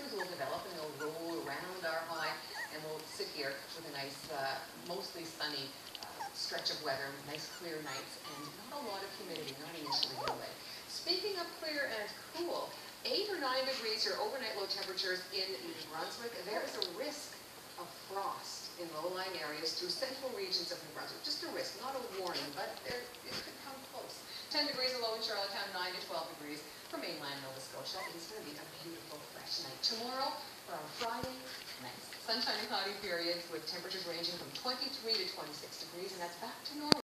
storms will develop and they'll roll around our high, and we'll sit here with a nice, mostly sunny stretch of weather, nice clear nights, and not a lot of humidity, not initially anyway. Speaking of clear and cool, 8 or 9 degrees are overnight low temperatures in New Brunswick. There is a risk of frost in low-lying areas through central regions of New Brunswick. Just a risk, not a warning, but it could come close. 10 degrees low in Charlottetown, 9 to 12 degrees for mainland Nova Scotia. It's going to be a beautiful, fresh night. Tomorrow, or on Friday, nice sunshine and cloudy periods with temperatures ranging from 23 to 26 degrees, and that's back to normal.